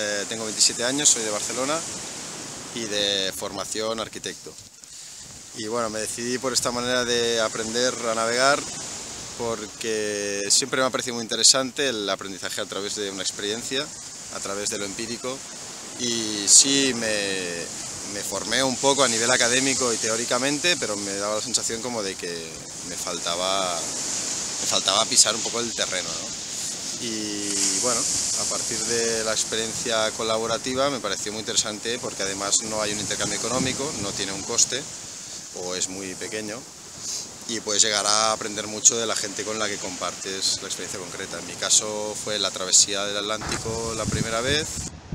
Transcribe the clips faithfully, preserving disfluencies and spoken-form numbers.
eh, tengo veintisiete años, soy de Barcelona y de formación arquitecto. Y bueno, me decidí por esta manera de aprender a navegar porque siempre me ha parecido muy interesante el aprendizaje a través de una experiencia, a través de lo empírico, y sí me, me formé un poco a nivel académico y teóricamente, pero me daba la sensación como de que me faltaba, me faltaba pisar un poco el terreno, ¿no? Y bueno, a partir de la experiencia colaborativa me pareció muy interesante porque además no hay un intercambio económico, no tiene un coste o es muy pequeño y puedes llegar a aprender mucho de la gente con la que compartes la experiencia concreta. En mi caso fue la travesía del Atlántico la primera vez,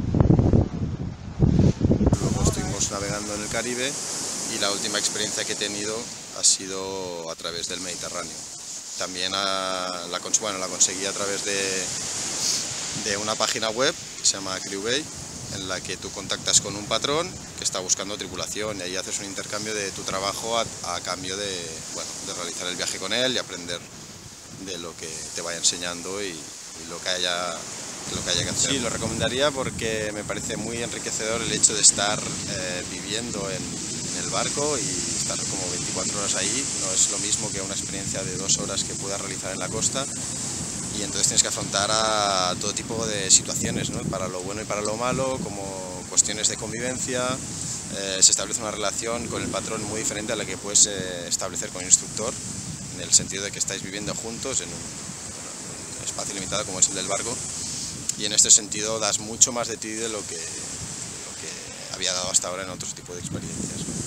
luego estuvimos navegando en el Caribe y la última experiencia que he tenido ha sido a través del Mediterráneo. También a, la, bueno, la conseguí a través de, de una página web que se llama Crewbay, en la que tú contactas con un patrón que está buscando tripulación y ahí haces un intercambio de tu trabajo a, a cambio de, bueno, de realizar el viaje con él y aprender de lo que te vaya enseñando y, y lo, que haya, lo que haya que hacer. Sí, lo recomendaría porque me parece muy enriquecedor el hecho de estar eh, viviendo en, en el barco y estar como veinticuatro horas ahí. No es lo mismo que una experiencia de dos horas que puedas realizar en la costa. Y entonces tienes que afrontar a todo tipo de situaciones, ¿no? Para lo bueno y para lo malo, como cuestiones de convivencia. Eh, se establece una relación con el patrón muy diferente a la que puedes eh, establecer con el instructor, en el sentido de que estáis viviendo juntos en un, en un espacio limitado como es el del barco, y en este sentido das mucho más de ti de lo que, de lo que había dado hasta ahora en otros tipos de experiencias, ¿no?